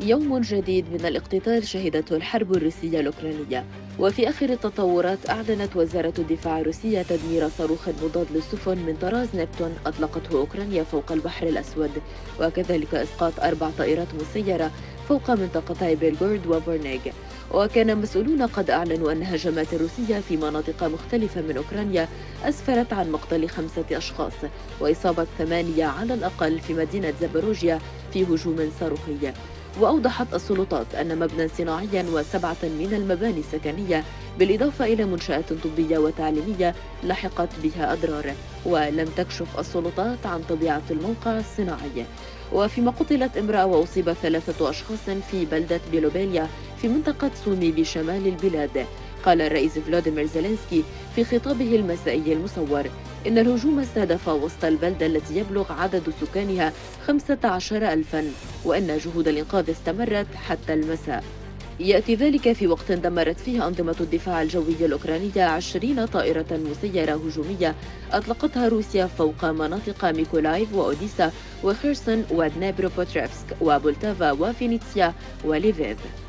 يوم جديد من الاقتتال شهدته الحرب الروسية الأوكرانية، وفي آخر التطورات أعلنت وزارة الدفاع الروسية تدمير صاروخ مضاد للسفن من طراز نبتون أطلقته أوكرانيا فوق البحر الأسود، وكذلك إسقاط 4 طائرات مسيرة فوق منطقتي بيلغورود وفورنيغ. وكان مسؤولون قد أعلنوا أن الهجمات الروسية في مناطق مختلفة من أوكرانيا أسفرت عن مقتل 5 أشخاص وإصابة 8 على الأقل في مدينة زاباروجيا في هجوم صاروخي. وأوضحت السلطات أن مبنى صناعيا و7 من المباني السكنية بالإضافة إلى منشآت طبية وتعليمية لحقت بها أضرار، ولم تكشف السلطات عن طبيعة الموقع الصناعي. وفيما قتلت امرأة وأصيب 3 أشخاص في بلدة بيلوبيليا في منطقة سومي بشمال البلاد. قال الرئيس فلاديمير زيلينسكي في خطابه المسائي المصور إن الهجوم استهدف وسط البلدة التي يبلغ عدد سكانها 15,000، وأن جهود الإنقاذ استمرت حتى المساء. يأتي ذلك في وقت دمرت فيه أنظمة الدفاع الجوي الأوكرانية 20 طائرة مسيرة هجومية أطلقتها روسيا فوق مناطق ميكولايف وأوديسا وخيرسون ودنيبروبوتريفسك وبولتافا وفينيتسيا وليفيف.